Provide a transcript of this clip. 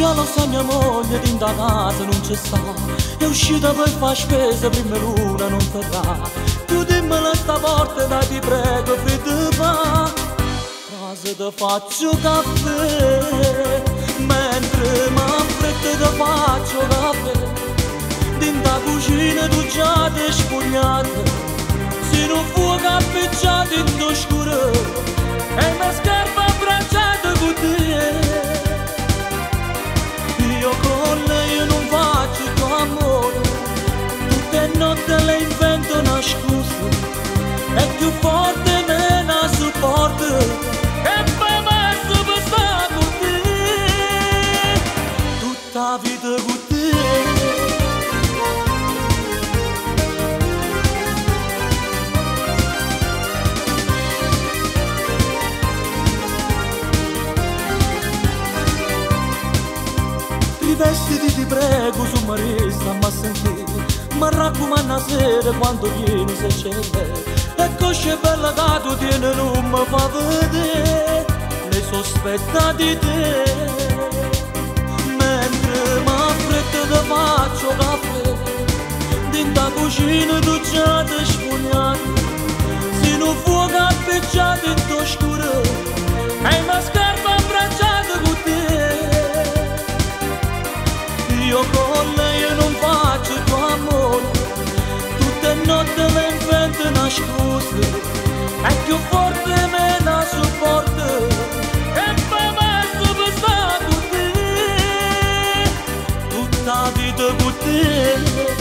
gelosa mia moglie din da casa non c'è sta. È uscita per far spesa prima l'una non te dà. Chiudimmela sta porta dai ti prego fate fa. Casa te faccio caffè, mentre m'affretta te faccio caffè. Din da cucina tu già ti spugnata, se non fuoco appicciato in tuo scuro e mi scarpa abbracciata con te. Io con lei non faccio tuo amore, tutte notte le invento una scusa, è più forte me la supporta e poi messo per stare con te, tutta la vita con te. Vestiti ti prego su Marista ma sentire, ma raccomando a sera quando vieni se c'è lei. E cosce bella che tu tieni non mi fa vedere, ne sospetta di te. Mentre m'affretta ti faccio caffè, din da cucina tu già ti spugnata, se non fuoco appicciato in tuo scuro e mi scarpa abbracciata con te. Io con lei non faccio tuo amore, tutte notte le invento una scusa, è più forte me la supporta e poi messo per stare con te, tutta la vita con te.